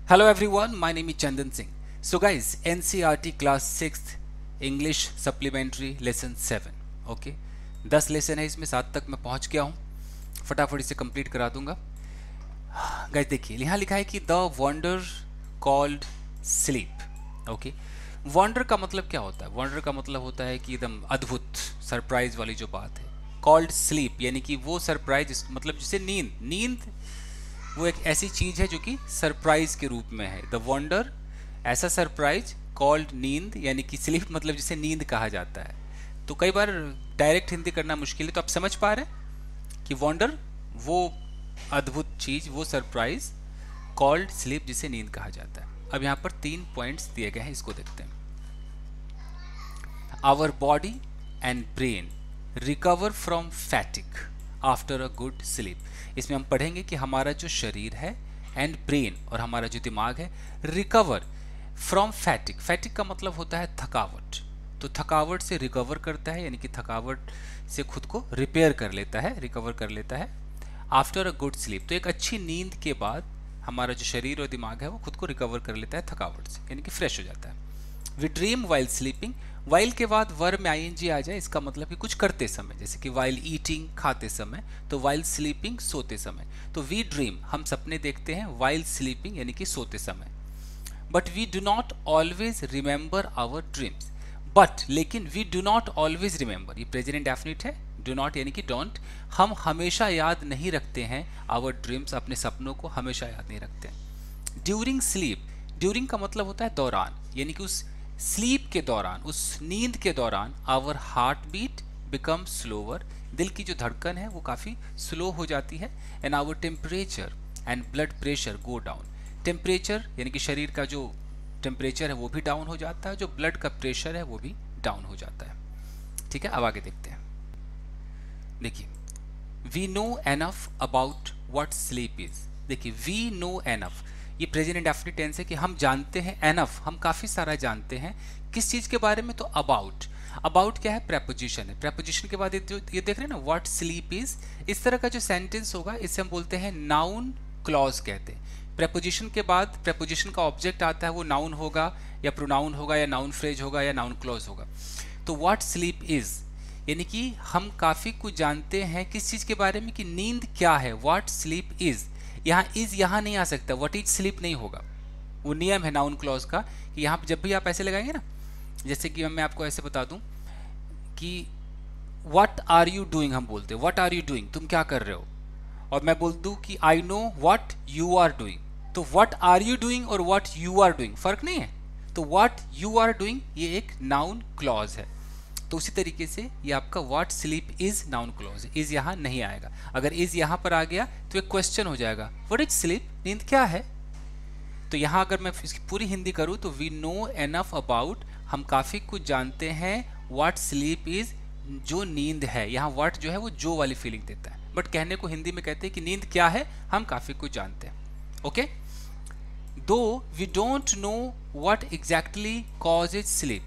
Hello everyone, my name is Chandan Singh. So guys, NCERT class 6th English supplementary lesson 7. Okay 10 lesson है इसमें, 7 तक मैं पहुंच गया हूं. फटाफट इसे कंप्लीट करा दूंगा. गाइस देखिए यहाँ लिखा है कि the wonder called sleep. Okay, wonder का मतलब क्या होता है? वंडर का मतलब होता है कि एकदम अद्भुत, सरप्राइज वाली जो बात है. कॉल्ड स्लीप यानी कि वो सरप्राइज, मतलब जिसे नींद वो एक ऐसी चीज है जो कि सरप्राइज के रूप में है. द वंडर, ऐसा सरप्राइज, कॉल्ड नींद यानी कि स्लीप मतलब जिसे नींद कहा जाता है. तो कई बार डायरेक्ट हिंदी करना मुश्किल है, तो आप समझ पा रहे हैं कि वंडर वो अद्भुत चीज, वो सरप्राइज, कॉल्ड स्लीप जिसे नींद कहा जाता है. अब यहाँ पर 3 पॉइंट्स दिए गए हैं, इसको देखते हैं. Our body and brain recover from fatigue after a good sleep. इसमें हम पढ़ेंगे कि हमारा जो शरीर है एंड ब्रेन, और हमारा जो दिमाग है, रिकवर फ्रॉम फैटिक. फैटिक का मतलब होता है थकावट. तो थकावट से रिकवर करता है, यानी कि थकावट से खुद को रिपेयर कर लेता है, रिकवर कर लेता है आफ्टर अ गुड स्लीप. तो एक अच्छी नींद के बाद हमारा जो शरीर और दिमाग है वो खुद को रिकवर कर लेता है थकावट से, यानी कि फ्रेश हो जाता है. We dream while sleeping. While के बाद वर्ब में आईएनजी आ जाए, इसका मतलब कि कुछ करते समय, जैसे कि वाइल ईटिंग, खाते समय. तो वाइल स्लीपिंग, सोते समय. तो वी ड्रीम, हम सपने देखते हैं, वाइल स्लीपिंग यानी कि सोते समय. But we do not always remember our dreams. But लेकिन we do not always remember, ये प्रेजेंट इंडेफिनिट है. डू नॉट यानी कि डोंट. हम हमेशा याद नहीं रखते हैं आवर ड्रीम्स, अपने सपनों को हमेशा याद नहीं रखते हैं. ड्यूरिंग स्लीप, ड्यूरिंग का मतलब होता है दौरान, यानी कि उस स्लीप के दौरान, उस नींद के दौरान our heart beat become slower, दिल की जो धड़कन है वो काफ़ी स्लो हो जाती है. And our temperature and blood pressure go down. Temperature यानी कि शरीर का जो टेम्परेचर है वो भी डाउन हो जाता है, जो ब्लड का प्रेशर है वो भी डाउन हो जाता है. ठीक है, अब आगे देखते हैं. देखिए, we know enough about what sleep is. देखिए, वी नो एनफ, ये प्रेजेंट इंडेफिनिट टेंस है कि हम जानते हैं. एनफ, हम काफ़ी सारा जानते हैं. किस चीज़ के बारे में? तो अबाउट. अबाउट क्या है? प्रेपोजिशन है. प्रेपोजिशन के बाद ये देख रहे हैं ना, व्हाट स्लीप इज. इस तरह का जो सेंटेंस होगा इसे हम बोलते हैं नाउन क्लॉज कहते हैं. प्रेपोजिशन के बाद प्रेपोजिशन का ऑब्जेक्ट आता है, वो नाउन होगा या प्रोनाउन होगा या नाउन फ्रेज होगा या नाउन क्लॉज होगा. तो व्हाट स्लीप इज यानी कि हम काफ़ी कुछ जानते हैं किस चीज़ के बारे में, कि नींद क्या है. व्हाट स्लीप इज, यहाँ इज यहाँ नहीं आ सकता, व्हाट इज स्लीप नहीं होगा. वो नियम है नाउन क्लॉज का कि यहाँ जब भी आप ऐसे लगाएंगे ना, जैसे कि मैं आपको ऐसे बता दूं कि व्हाट आर यू डूइंग, हम बोलते हैं व्हाट आर यू डूइंग, तुम क्या कर रहे हो. और मैं बोल दूं कि I know what you are doing. तो व्हाट आर यू डूइंग और व्हाट यू आर डूइंग फर्क नहीं है. तो व्हाट यू आर डूइंग ये एक नाउन क्लॉज है. तो उसी तरीके से ये आपका what sleep is noun clause है. इज यहाँ नहीं आएगा. अगर इज यहाँ पर आ गया तो एक क्वेश्चन हो जाएगा, व्हाट इज स्लीप, नींद क्या है. तो यहाँ अगर मैं इसकी पूरी हिंदी करूँ तो वी नो एनफ अबाउट, हम काफ़ी कुछ जानते हैं, व्हाट स्लीप इज, जो नींद है. यहाँ व्हाट जो है वो जो वाली फीलिंग देता है, बट कहने को हिंदी में कहते हैं कि नींद क्या है, हम काफ़ी कुछ जानते हैं. ओके, दो we don't know what exactly causes sleep.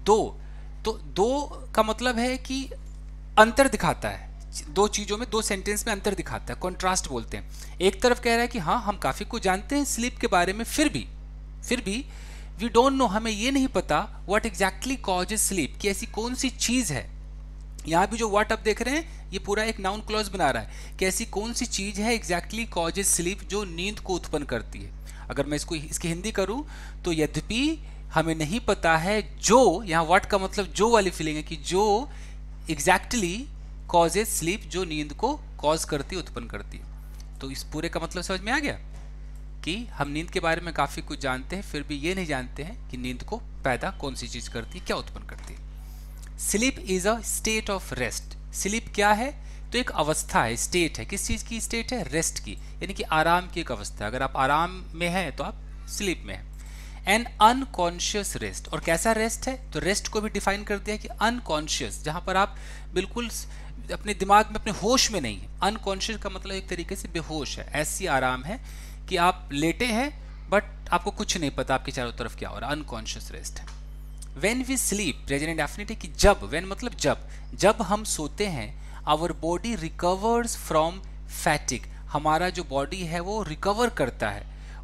तो दो का मतलब है कि अंतर दिखाता है. दो चीजों में, दो सेंटेंस में अंतर दिखाता है, कॉन्ट्रास्ट बोलते हैं. एक तरफ कह रहा है कि हाँ हम काफी कुछ जानते हैं स्लीप के बारे में, फिर भी वी डोंट नो, हमें ये नहीं पता व्हाट एग्जैक्टली कॉजेज स्लीप, कि ऐसी कौन सी चीज है. यहाँ भी जो व्हाट आप देख रहे हैं ये पूरा एक नाउन क्लॉज बना रहा है कि ऐसी कौन सी चीज है एग्जैक्टली कॉजेज स्लीप जो नींद को उत्पन्न करती है. अगर मैं इसकी हिंदी करूं तो यद्यपि हमें नहीं पता है जो, यहाँ व्हाट का मतलब जो वाली फीलिंग है कि जो एग्जैक्टली कॉजेज स्लीप, जो नींद को कॉज करती है, उत्पन्न करती है. तो इस पूरे का मतलब समझ में आ गया कि हम नींद के बारे में काफ़ी कुछ जानते हैं, फिर भी ये नहीं जानते हैं कि नींद को पैदा कौन सी चीज़ करती है, क्या उत्पन्न करती है. Sleep is a state of rest. Sleep क्या है? तो एक अवस्था है, स्टेट है. किस चीज़ की स्टेट है? रेस्ट की, यानी कि आराम की एक अवस्था. अगर आप आराम में हैं तो आप स्लीप में हैं. An unconscious rest. और कैसा रेस्ट है? तो रेस्ट को भी डिफाइन कर दिया कि अनकॉन्शियस, जहां पर आप बिल्कुल अपने दिमाग में, अपने होश में नहीं है. अनकॉन्शियस का मतलब एक तरीके से बेहोश है. ऐसी आराम है कि आप लेटे हैं बट आपको कुछ नहीं पता आपके चारों तरफ क्या हो रहा है. अनकॉन्शियस रेस्ट है. When we sleep, present indefinite है कि जब, वेन मतलब जब हम सोते हैं, our body recovers from fatigue, हमारा जो बॉडी है वो रिकवर करता है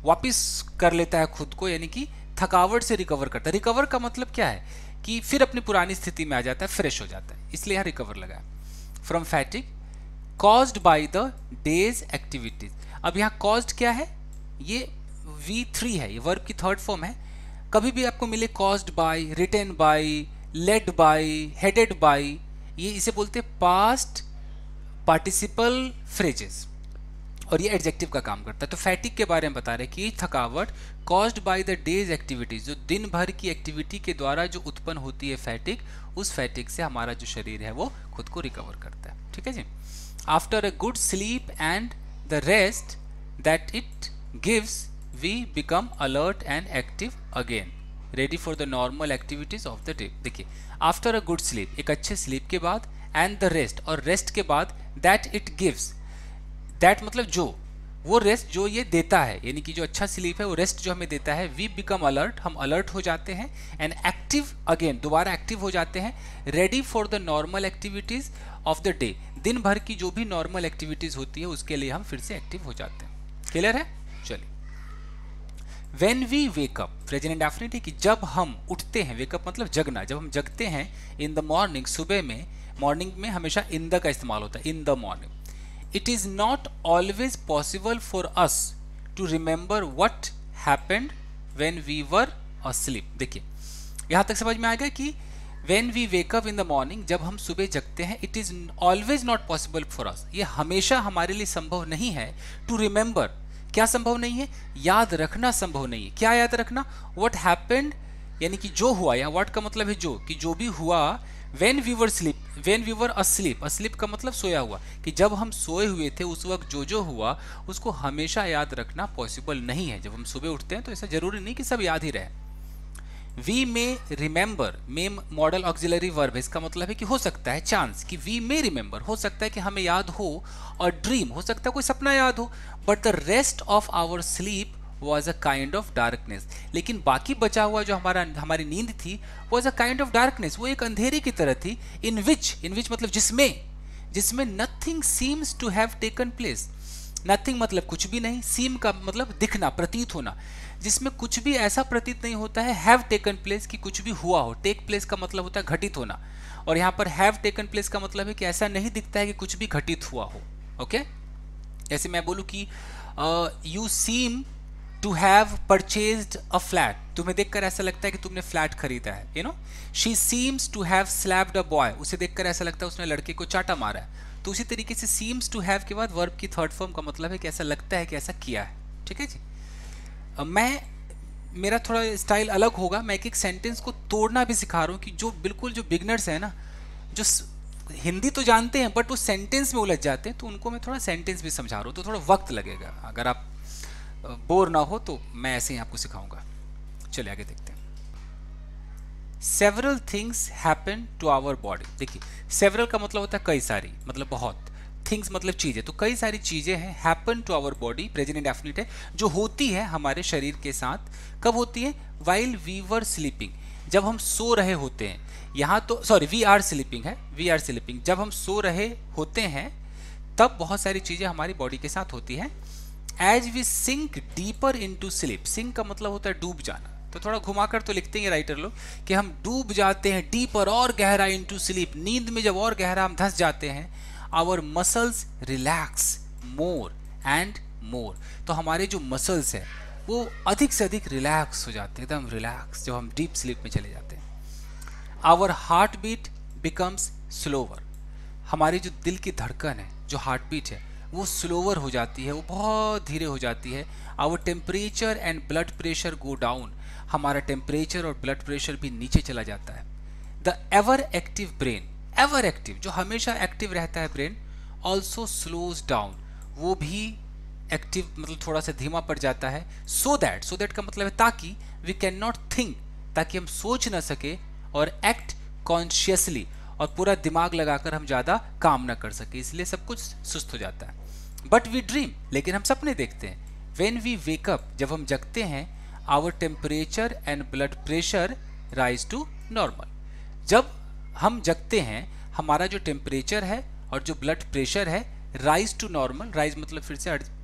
वापस कर लेता है खुद को, यानी कि थकावट से रिकवर करता है। रिकवर का मतलब क्या है कि फिर अपनी पुरानी स्थिति में आ जाता है, फ्रेश हो जाता है, इसलिए यहाँ रिकवर लगा है। From fatigue caused by the day's activities. अब यहाँ कॉज्ड क्या है, ये V3 है, ये वर्ब की थर्ड फॉर्म है। कभी भी आपको मिले caused by, written by, led by, headed by, ये इसे बोलते हैं पास्ट पार्टिसिपल फ्रेजेस, और ये एडजेक्टिव का काम करता है। तो फैटिक के बारे में बता रहे हैं कि थकावट caused by the day's activities, जो दिन भर की एक्टिविटी के द्वारा जो उत्पन्न होती है फैटिक, उस फैटिक से हमारा जो शरीर है वो खुद को रिकवर करता है। ठीक है जी। After a good sleep and the rest that it gives we become alert and active again, ready for the normal activities of the day. देखिए, आफ्टर अ गुड स्लीप, एक अच्छे स्लीप के बाद, एंड द रेस्ट, और rest के बाद, that it gives, that मतलब जो, वो रेस्ट जो ये देता है, यानी कि जो अच्छा स्लीप है वो रेस्ट जो हमें देता है, वी बिकम अलर्ट, हम अलर्ट हो जाते हैं, एंड एक्टिव अगेन, दोबारा एक्टिव हो जाते हैं, ready for the normal activities of the day, दिन भर की जो भी नॉर्मल एक्टिविटीज होती है उसके लिए हम फिर से एक्टिव हो जाते हैं। क्लियर है? चलिए, When we wake up, present indefinite है कि जब हम उठते हैं, वेकअप मतलब जगना, जब हम जगते हैं, इन द मॉर्निंग, सुबह में, मॉर्निंग में हमेशा इन द का इस्तेमाल होता है, in the morning. It is not always possible for us to remember what happened when we were asleep. देखिए, यहाँ तक समझ में आ गया कि when we wake up in the morning, जब हम सुबह जगते हैं, it is always not possible for us, ये हमेशा हमारे लिए संभव नहीं है, टू रिमेंबर, क्या संभव नहीं है, याद रखना संभव नहीं है। क्या याद रखना? व्हाट हैपेंड, यानी कि जो हुआ, या व्हाट का मतलब है जो, कि जो भी हुआ, when we were sleep, when we were asleep, asleep का मतलब सोया हुआ, कि जब हम सोए हुए थे उस वक्त जो जो हुआ उसको हमेशा याद रखना पॉसिबल नहीं है। जब हम सुबह उठते हैं तो ऐसा जरूरी नहीं कि सब याद ही रहे। We may remember, may modal auxiliary verb है, इसका मतलब है कि हो सकता है, चांस, कि वी मे रिमेंबर, हो सकता है कि हमें याद हो, और ड्रीम, हो सकता है कोई सपना याद हो, but the rest of our sleep was a kind of darkness, लेकिन बाकी बचा हुआ जो हमारी नींद थी, was a kind of darkness, वो एक अंधेरे की तरह थी, इन विच मतलब जिसमें nothing seems to have taken place. Nothing मतलब कुछ भी नहीं, सीम का मतलब दिखना, प्रतीत होना, जिसमें कुछ भी ऐसा प्रतीत नहीं होता है, हैव टेकन प्लेस, कि कुछ भी हुआ हो। टेक प्लेस का मतलब होता है घटित होना, और यहाँ पर हैव टेकन प्लेस का मतलब है कि ऐसा नहीं दिखता है कि कुछ भी घटित हुआ हो। ओके, जैसे मैं बोलूँ कि you seem to have purchased a flat, तुम्हें देखकर ऐसा लगता है कि तुमने फ्लैट खरीदा है, you know. She seems to have slapped a boy, उसे देखकर ऐसा लगता है उसने लड़के को चाटा मारा है। तो उसी तरीके से सीम्स टू हैव के बाद वर्ब की थर्ड फॉर्म का मतलब है कि ऐसा लगता है कि ऐसा किया है। ठीक है जी। मेरा थोड़ा स्टाइल अलग होगा, मैं एक सेंटेंस को तोड़ना भी सिखा रहा हूँ, कि जो बिल्कुल जो बिगनर्स हैं ना, जो हिंदी तो जानते हैं बट वो सेंटेंस में उलझ जाते हैं, तो उनको मैं थोड़ा सेंटेंस भी समझा रहा हूँ, तो थोड़ा वक्त लगेगा। अगर आप बोर ना हो तो मैं ऐसे ही आपको सिखाऊंगा। चलिए आगे देखते हैं। Several things happen to our body. देखिए, सेवरल का मतलब होता है कई सारी, मतलब बहुत, थिंग्स मतलब चीजें, तो कई सारी चीजें हैं, happen to our body, present indefinite है, जो होती है हमारे शरीर के साथ। कब होती है? वाइल वी वर स्लीपिंग, जब हम सो रहे होते हैं। यहाँ तो सॉरी, वी आर स्लीपिंग है, वी आर स्लीपिंग, जब हम सो रहे होते हैं तब बहुत सारी चीजें हमारी बॉडी के साथ होती हैं। As we sink deeper into sleep, sink का मतलब होता है डूब जाना, तो थोड़ा घुमाकर तो लिखते हैं राइटर लोग कि हम डूब जाते हैं, डीपर और गहरा, इन टू स्लीप, नींद में जब और गहरा हम धंस जाते हैं। Our muscles relax more and more, तो हमारे जो मसल्स हैं वो अधिक से अधिक रिलैक्स हो जाते हैं, एकदम रिलैक्स, जब हम डीप स्लीप में चले जाते हैं। Our heart beat becomes slower, हमारी जो दिल की धड़कन है, जो हार्ट बीट है, वो स्लोवर हो जाती है, वो बहुत धीरे हो जाती है। Our temperature and blood pressure go down, हमारा टेम्परेचर और ब्लड प्रेशर भी नीचे चला जाता है। The ever active brain, ever active, जो हमेशा एक्टिव रहता है ब्रेन, ऑल्सो स्लोज डाउन, वो भी एक्टिव मतलब थोड़ा सा धीमा पड़ जाता है। सो दैट का मतलब है ताकि, वी कैन नॉट थिंक, ताकि हम सोच ना सके, और एक्ट कॉन्शियसली, और पूरा दिमाग लगाकर हम ज़्यादा काम ना कर सके, इसलिए सब कुछ सुस्त हो जाता है। बट वी ड्रीम, लेकिन हम सपने देखते हैं। व्हेन वी वेक अप, जब हम जगते हैं, our temperature and blood pressure rise to normal, जब हम जगते हैं हमारा जो टेम्परेचर है और जो ब्लड प्रेशर है राइज टू नॉर्मल, राइज मतलब फिर से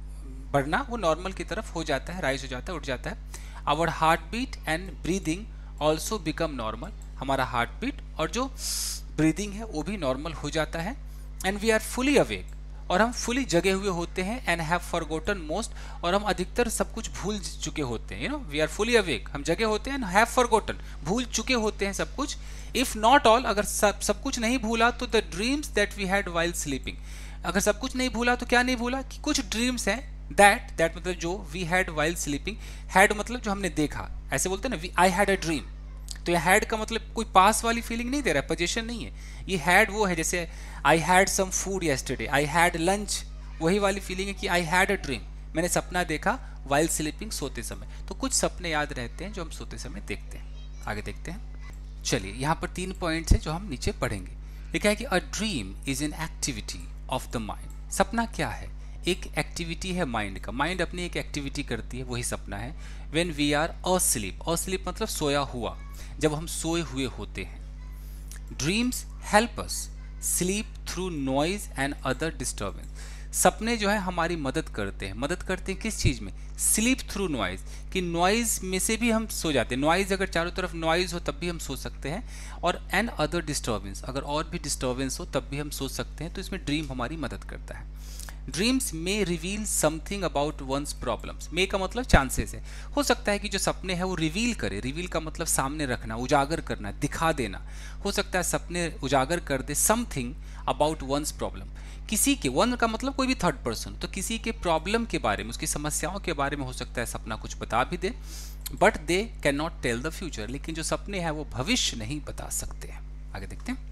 बढ़ना वो नॉर्मल की तरफ हो जाता है, राइज हो जाता है, उठ जाता है। Our heart beat and breathing also become normal, हमारा हार्ट बीट और जो ब्रीदिंग है वो भी नॉर्मल हो जाता है। And we are fully awake, और हम फुली जगे हुए होते हैं। एंड हैव फॉरगॉटन मोस्ट, और हम अधिकतर सब कुछ भूल चुके होते हैं। वी आर फुली अवेक, हम जगे होते हैं। हैव फॉरगॉटन, भूल चुके होते हैं सब कुछ। इफ नॉट ऑल, अगर सब कुछ नहीं भूला तो the dreams that we had while sleeping, अगर सब कुछ नहीं भूला तो क्या नहीं भूला कि कुछ ड्रीम्स हैं दैट मतलब जो we had while sleeping, had मतलब जो हमने देखा, ऐसे बोलते हैं ना आई हैड अ ड्रीम, तो ये हैड का मतलब कोई पास वाली फीलिंग नहीं दे रहा है, पोजीशन नहीं है। ये हैड वो है जैसे I had some food yesterday, I had lunch, वही वाली फीलिंग है कि आई हैड अ ड्रीम, मैंने सपना देखा वाइल स्लीपिंग, सोते समय। तो कुछ सपने याद रहते हैं जो हम सोते समय देखते हैं। आगे देखते हैं। चलिए यहाँ पर 3 पॉइंट्स हैं जो हम नीचे पढ़ेंगे। लिखा है कि a dream is an activity of the mind. सपना क्या है? एक एक्टिविटी है माइंड का, माइंड अपनी एक एक्टिविटी करती है, वही सपना है। When we are asleep, asleep मतलब सोया हुआ, जब हम सोए हुए होते हैं। Dreams help us sleep through noise and other disturbance, सपने जो है हमारी मदद करते हैं। मदद करते हैं किस चीज़ में? स्लीप थ्रू नॉइज, कि नॉइज में से भी हम सो जाते हैं। नॉइज अगर चारों तरफ नॉइज हो तब भी हम सो सकते हैं, और एंड अदर डिस्टर्बेंस, अगर और भी डिस्टर्बेंस हो तब भी हम सो सकते हैं। तो इसमें ड्रीम हमारी मदद करता है। Dreams may reveal something about one's problems, may का मतलब चांसेस है, हो सकता है कि जो सपने हैं वो रिवील करे। रिवील का मतलब सामने रखना, उजागर करना, दिखा देना। हो सकता है सपने उजागर कर दे समथिंग अबाउट वंस प्रॉब्लम, किसी के, वन का मतलब कोई भी थर्ड पर्सन, तो किसी के प्रॉब्लम के बारे में, उसकी समस्याओं के बारे में हो सकता है सपना कुछ बता भी दे। But they can not tell the future, लेकिन जो सपने हैं वो भविष्य नहीं बता सकते हैं। आगे देखते हैं।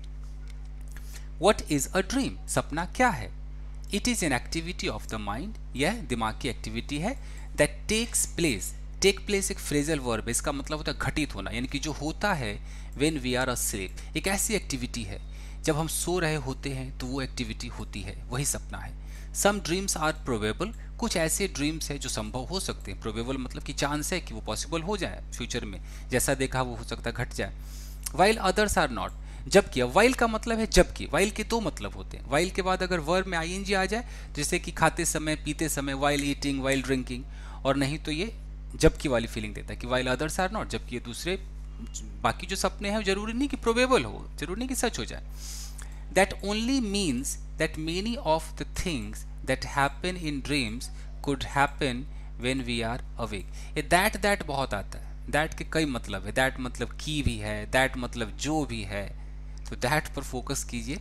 What is a dream? सपना क्या है? It is an activity of the mind, यह दिमाग की एक्टिविटी है। That takes place, take place एक फ्रेजल वर्ब है, इसका मतलब होता है घटित होना, यानी कि जो होता है व्हेन वी आर अस्लीप। एक ऐसी एक्टिविटी है जब हम सो रहे होते हैं तो वो एक्टिविटी होती है, वही सपना है। सम ड्रीम्स आर प्रोबेबल, कुछ ऐसे ड्रीम्स हैं जो संभव हो सकते हैं। प्रोबेबल मतलब कि चांस है कि वो पॉसिबल हो जाए फ्यूचर में, जैसा देखा वो हो सकता है घट जाए। वाइल अदर्स आर नॉट, जबकि, वाइल का मतलब है जबकि। वाइल के दो मतलब होते हैं। वाइल के बाद अगर वर्ब में आईएनजी आ जाए, जैसे कि खाते समय, पीते समय, वाइल ईटिंग, वाइल ड्रिंकिंग, और नहीं तो ये जबकि वाली फीलिंग देता है कि वाइल अदर्स आर नॉट, जबकि ये दूसरे बाकी जो सपने हैं जरूरी नहीं कि प्रोबेबल हो, जरूरी नहीं कि सच हो जाए। That only means that many of the things that happen in dreams could happen when we are awake. ये दैट बहुत आता है। दैट के कई मतलब है। दैट मतलब की भी है, दैट मतलब जो भी है, तो दैट पर फोकस कीजिए।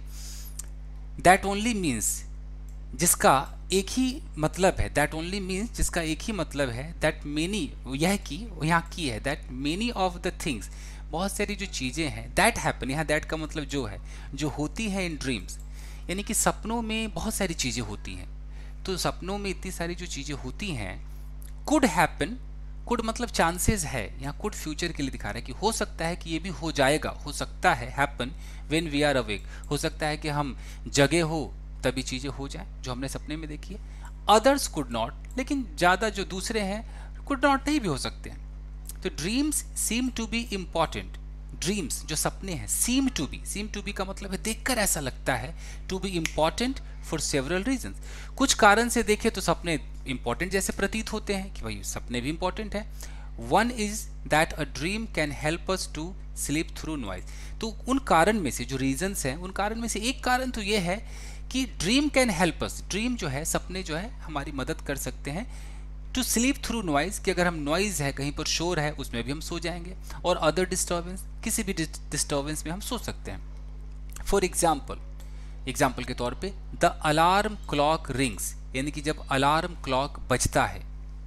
दैट ओनली मीन्स, जिसका एक ही मतलब है, दैट ओनली मीन्स जिसका एक ही मतलब है, दैट मेनी, यह की, यहाँ की है, that many of the things, बहुत सारी जो चीज़ें हैं, दैट हैपन, यहाँ दैट का मतलब जो है, जो होती है इन ड्रीम्स, यानी कि सपनों में बहुत सारी चीज़ें होती हैं। तो सपनों में इतनी सारी जो चीज़ें होती हैं, कुड हैपन, कुड मतलब चांसेस है, यहाँ कुड फ्यूचर के लिए दिखा रहा है कि हो सकता है कि ये भी हो जाएगा, हो सकता है। Happen when we are awake, हो सकता है कि हम जगे हो तभी चीज़ें हो जाए जो हमने सपने में देखी है। अदर्स कुड नॉट, लेकिन ज़्यादा जो दूसरे हैं कुड नॉट नहीं भी हो सकते हैं। तो dreams seem to be important, dreams जो सपने हैं, सीम टू बी का मतलब है देखकर ऐसा लगता है, to be important for several reasons, कुछ कारण से देखें तो सपने इंपॉर्टेंट जैसे प्रतीत होते हैं कि भाई सपने भी इंपॉर्टेंट है। One is that a dream can help us to sleep through noise, तो उन कारण में से जो रीजंस हैं, उन कारण में से एक कारण तो ये है कि dream can help us, dream जो है, सपने जो है हमारी मदद कर सकते हैं टू स्लीप थ्रू नॉइज, कि अगर हम नॉइज है, कहीं पर शोर है, उसमें भी हम सो जाएंगे, और अदर डिस्टर्बेंस, किसी भी डिस्टर्बेंस में हम सो सकते हैं। फॉर एग्जाम्पल के तौर पे द अलार्म क्लॉक रिंग्स, यानी कि जब अलार्म क्लॉक बजता है,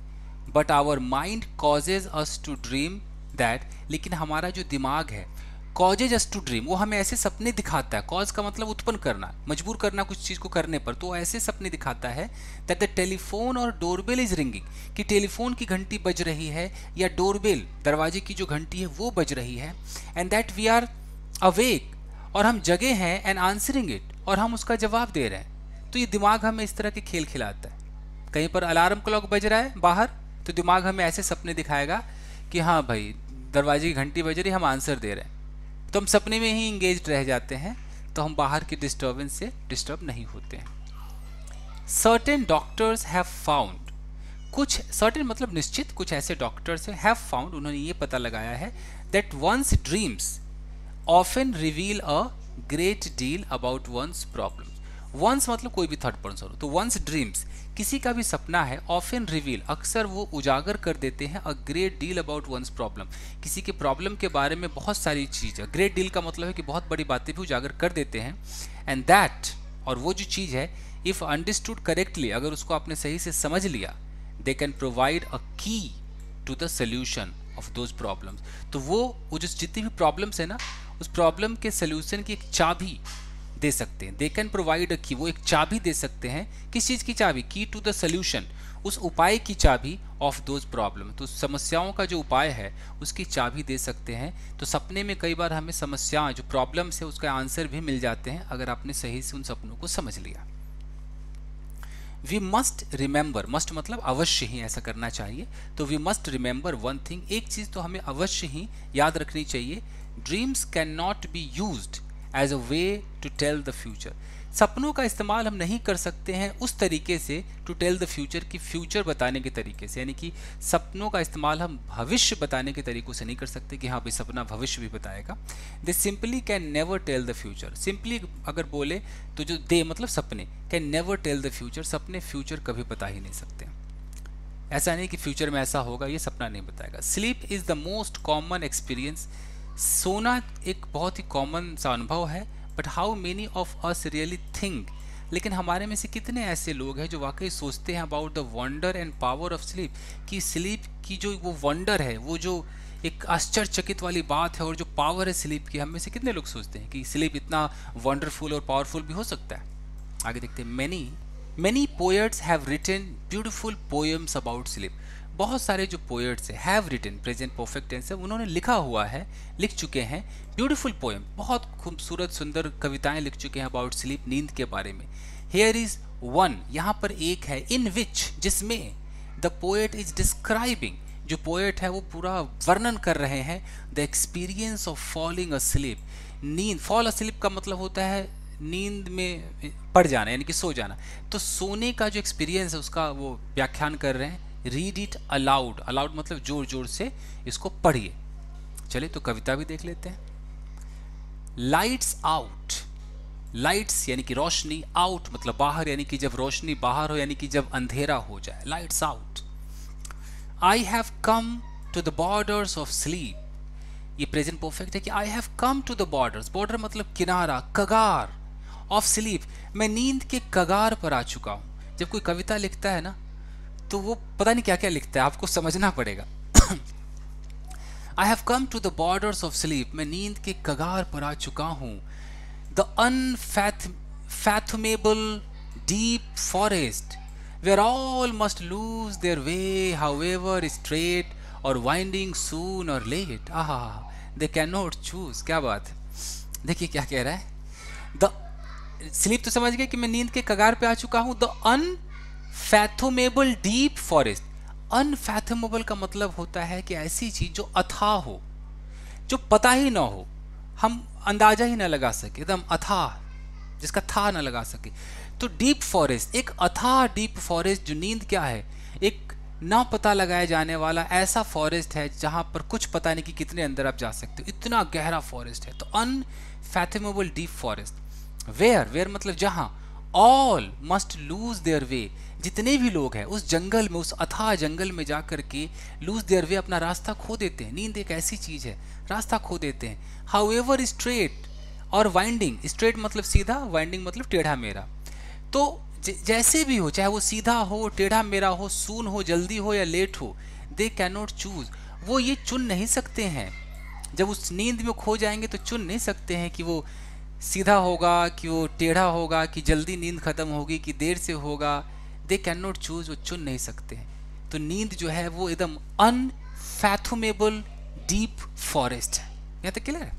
but our mind causes us to dream that, लेकिन हमारा जो दिमाग है कॉजेज अस टू ड्रीम, वो हमें ऐसे सपने दिखाता है। कॉज का मतलब उत्पन्न करना, मजबूर करना कुछ चीज़ को करने पर, तो ऐसे सपने दिखाता है दैट द टेलीफोन और डोरबेल इज रिंगिंग, कि टेलीफोन की घंटी बज रही है, या डोरबेल, दरवाजे की जो घंटी है वो बज रही है, and that we are awake, और हम जगे हैं, एंड आंसरिंग इट, और हम उसका जवाब दे रहे हैं। तो ये दिमाग हमें इस तरह के खेल खिलाता है। कहीं पर अलार्म क्लॉक बज रहा है बाहर, तो दिमाग हमें ऐसे सपने दिखाएगा कि हाँ भाई दरवाजे की घंटी बज रही, हम आंसर दे रहे हैं, तो हम सपने में ही इंगेज रह जाते हैं, तो हम बाहर की डिस्टर्बेंस से डिस्टर्ब नहीं होते हैं। सर्टेन डॉक्टर्स हैव फाउंड, कुछ सर्टेन मतलब निश्चित कुछ ऐसे डॉक्टर्स हैव फाउंड, उन्होंने ये पता लगाया है that one's dreams often reveal a great deal about one's problems. One's मतलब कोई भी थर्ड पर्सन हो, तो वंस ड्रीम्स किसी का भी सपना है, ऑफन रिवील अक्सर वो उजागर कर देते हैं a great deal about one's problem, किसी के प्रॉब्लम के बारे में बहुत सारी चीज़ है। ग्रेट डील का मतलब है कि बहुत बड़ी बातें भी उजागर कर देते हैं। एंड दैट, और वो जो चीज़ है, इफ़ अंडरस्टूड करेक्टली, अगर उसको आपने सही से समझ लिया, they can provide a key to the solution of those problems. तो वो जो जितनी भी प्रॉब्लम्स है ना, उस प्रॉब्लम के सोल्यूशन की एक चाबी दे सकते हैं। दे कैन प्रोवाइड अ की, वो एक चाबी दे सकते हैं। किस चीज़ की चाबी? की टू द सोल्यूशन, उस उपाय की चाबी ऑफ दोज प्रॉब्लम। तो समस्याओं का जो उपाय है उसकी चाबी दे सकते हैं। तो सपने में कई बार हमें समस्याएं, जो प्रॉब्लम्स है, उसका आंसर भी मिल जाते हैं अगर आपने सही से उन सपनों को समझ लिया। वी मस्ट रिमेंबर, मस्ट मतलब अवश्य ही ऐसा करना चाहिए। तो we must remember one thing, एक चीज़ तो हमें अवश्य ही याद रखनी चाहिए, dreams can not be used as a way to tell the future. सपनों का इस्तेमाल हम नहीं कर सकते हैं उस तरीके से, टू टेल द फ्यूचर, की फ्यूचर बताने के तरीके से। यानी कि सपनों का इस्तेमाल हम भविष्य बताने के तरीकों से नहीं कर सकते कि हाँ भाई सपना भविष्य भी बताएगा। They simply can never tell the future. Simply अगर बोले तो जो दे मतलब सपने, can never tell the future, सपने फ्यूचर कभी बता ही नहीं सकते। ऐसा नहीं कि फ्यूचर में ऐसा होगा, ये सपना नहीं बताएगा। Sleep is the most common experience. सोना एक बहुत ही कॉमन सा अनुभव है, but how many of us really think, लेकिन हमारे में से कितने ऐसे लोग हैं जो वाकई सोचते हैं about the wonder and power of sleep, कि स्लीप की जो वो वंडर है, वो जो एक आश्चर्यचकित वाली बात है और जो पावर है स्लीप की, हम में से कितने लोग सोचते हैं कि स्लीप इतना वंडरफुल और पावरफुल भी हो सकता है। आगे देखते हैं, many poets have written beautiful poems about sleep. बहुत सारे जो पोएट्स हैं, have written present perfect tense है, उन्होंने लिखा हुआ है, लिख चुके हैं ब्यूटीफुल पोएम, बहुत खूबसूरत सुंदर कविताएं लिख चुके हैं अबाउट स्लीप, नींद के बारे में। हियर इज वन, यहाँ पर एक है, इन विच, जिसमें द पोएट इज डिस्क्राइबिंग, जो पोएट है वो पूरा वर्णन कर रहे हैं the experience of falling asleep. नींद, फॉल अस्लीप का मतलब होता है नींद में पड़ जाना, यानी कि सो जाना। तो सोने का जो एक्सपीरियंस है उसका वो व्याख्यान कर रहे हैं। रीड इट अलाउड, अलाउड मतलब जोर जोर से इसको पढ़िए। चलिए तो कविता भी देख लेते हैं। लाइट्स आउट, लाइट्स यानी कि रोशनी, आउट मतलब बाहर, यानी कि जब रोशनी बाहर हो, यानी कि जब अंधेरा हो जाए, lights out. I have come to the borders of sleep, ये प्रेजेंट परफेक्ट है कि I have come to the borders, border मतलब किनारा, कगार, ऑफ स्लीप, मैं नींद के कगार पर आ चुका हूं। जब कोई कविता लिखता है ना तो वो पता नहीं क्या क्या लिखता है, आपको समझना पड़ेगा। I have come to the borders of sleep, मैं नींद के कगार पर आ चुका हूं। The unfathomable deep forest where all must lose their way, however straight और वाइंडिंग सून और लेट, आहा दे कैन नॉट चूज। क्या बात है, देखिए क्या कह रहा है। द स्लीप तो समझ गए कि मैं नींद के कगार पे आ चुका हूं। The unfathomable deep forest, unfathomable का मतलब होता है कि ऐसी चीज जो अथाह हो, जो पता ही ना हो, हम अंदाजा ही ना लगा सके, एकदम अथाह, जिसका था ना लगा सके। तो डीप फॉरेस्ट, एक अथाह डीप फॉरेस्ट, जो नींद क्या है, एक ना पता लगाया जाने वाला ऐसा फॉरेस्ट है जहां पर कुछ पता नहीं कि कितने अंदर आप जा सकते हो, इतना गहरा फॉरेस्ट है। तो unfathomable deep forest. Where, where मतलब जहां, all must lose their way, जितने भी लोग हैं उस जंगल में, उस अथाह जंगल में जाकर के लूज देयर वे, अपना रास्ता खो देते हैं। नींद एक ऐसी चीज है, रास्ता खो देते हैं। हाउएवर स्ट्रेट और वाइंडिंग, स्ट्रेट मतलब सीधा, वाइंडिंग मतलब टेढ़ा मेढ़ा। तो जैसे भी हो, चाहे वो सीधा हो, टेढ़ा मेढ़ा हो, सून हो, जल्दी हो या लेट हो, दे कैन नॉट चूज, वो ये चुन नहीं सकते हैं। जब उस नींद में खो जाएंगे तो चुन नहीं सकते हैं कि वो सीधा होगा, कि वो टेढ़ा होगा, कि जल्दी नींद खत्म होगी, कि देर से होगा। दे कैन नॉट चूज, वो चुन नहीं सकते हैं। तो नींद जो है वो एकदम अनफैथमेबल डीप फॉरेस्ट है। यहाँ तक क्लियर है।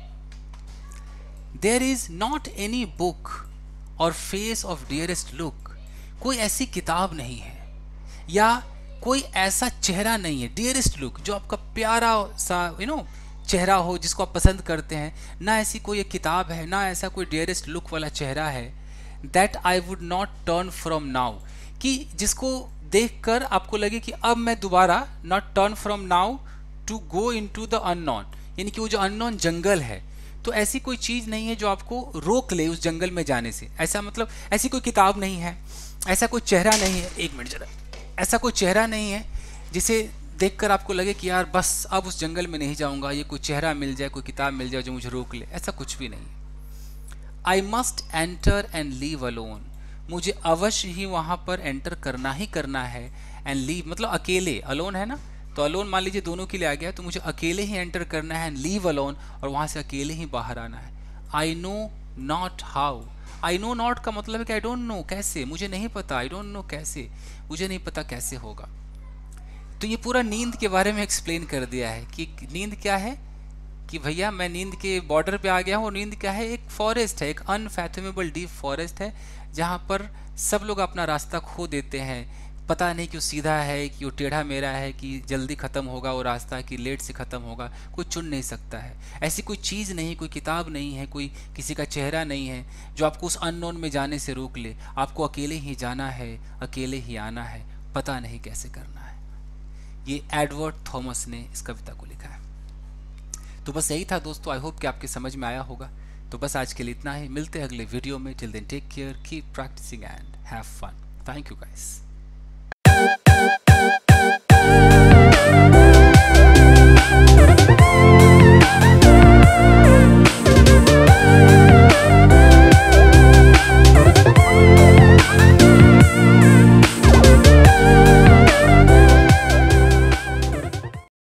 There is not any book और फेस ऑफ डियरेस्ट लुक, कोई ऐसी किताब नहीं है या कोई ऐसा चेहरा नहीं है, डियरेस्ट लुक, जो आपका प्यारा सा चेहरा हो, जिसको आप पसंद करते हैं, ना ऐसी कोई एक किताब है, ना ऐसा कोई डियरेस्ट लुक वाला चेहरा है। That I would not turn from now, कि जिसको देखकर आपको लगे कि अब मैं दोबारा not turn from now to go into the unknown, यानी कि वो जो अननोन जंगल है, तो ऐसी कोई चीज़ नहीं है जो आपको रोक ले उस जंगल में जाने से। ऐसा मतलब ऐसी कोई किताब नहीं है, ऐसा कोई चेहरा नहीं है, एक मिनट जरा, ऐसा कोई चेहरा नहीं है जिसे देखकर आपको लगे कि यार बस अब उस जंगल में नहीं जाऊंगा, ये कोई चेहरा मिल जाए, कोई किताब मिल जाए जो मुझे रोक ले, ऐसा कुछ भी नहीं है। I must enter and leave alone, मुझे अवश्य ही वहाँ पर एंटर करना ही करना है। एंड लीव मतलब अकेले, अलोन है ना, तो अलोन मान लीजिए दोनों के लिए आ गया, तो मुझे अकेले ही एंटर करना है, एंड लीव अलोन, और वहाँ से अकेले ही बाहर आना है। I know not how, I know not का मतलब है कि आई डोंट नो, कैसे, मुझे नहीं पता, आई डोंट नो कैसे, मुझे नहीं पता कैसे होगा। तो ये पूरा नींद के बारे में एक्सप्लेन कर दिया है कि नींद क्या है, कि भैया मैं नींद के बॉर्डर पे आ गया हूँ। नींद क्या है, एक फॉरेस्ट है, एक अनफैथमेबल डीप फॉरेस्ट है, जहाँ पर सब लोग अपना रास्ता खो देते हैं। पता नहीं कि वो सीधा है, कि वो टेढ़ा मेढ़ा है, कि जल्दी ख़त्म होगा वो रास्ता, कि लेट से ख़त्म होगा, कोई चुन नहीं सकता है। ऐसी कोई चीज़ नहीं, कोई किताब नहीं है, कोई किसी का चेहरा नहीं है जो आपको उस अननोन में जाने से रोक ले। आपको अकेले ही जाना है, अकेले ही आना है, पता नहीं कैसे करना है। ये एडवर्ड थॉमस ने इस कविता को लिखा है। तो बस यही था दोस्तों, आई होप कि आपके समझ में आया होगा। तो बस आज के लिए इतना ही, मिलते हैं अगले वीडियो में। Till then take care, keep practising and have fun. Thank you guys.